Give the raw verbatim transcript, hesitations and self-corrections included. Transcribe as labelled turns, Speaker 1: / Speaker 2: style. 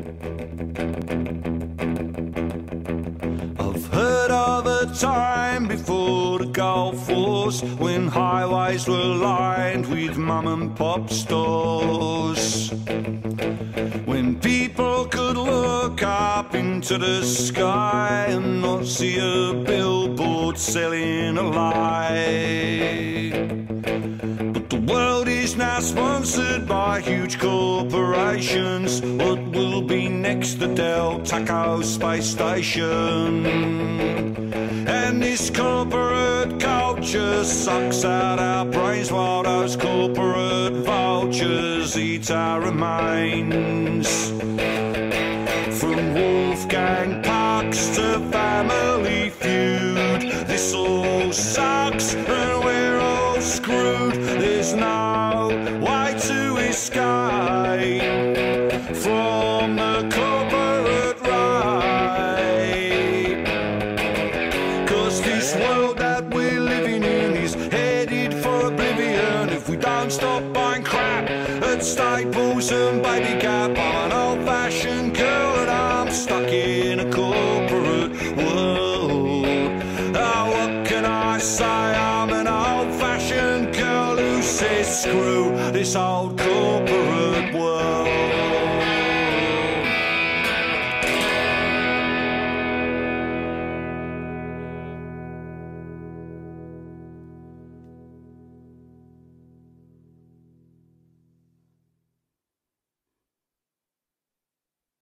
Speaker 1: I've heard of a time before the Gulf Wars when highways were lined with mum and pop stores, when people could look up into the sky and not see a billboard selling a lie. But the world is now sponsored by huge corporations. What will be next? The Del Taco space station. And this corporate culture sucks out our brains while those corporate vultures eat our remains. From Wolfgang Pucks to Family Feud, this all sucks and we're all screwed. There's no way to escape from the corporate rape, 'cause this world that we're living in is headed for oblivion if we don't stop buying crap at Staples and Baby Gap. I'm an old-fashioned girl and I'm stuck in a corporate world. Oh, what can I say? I'm an old-fashioned girl who says screw this old corporate world.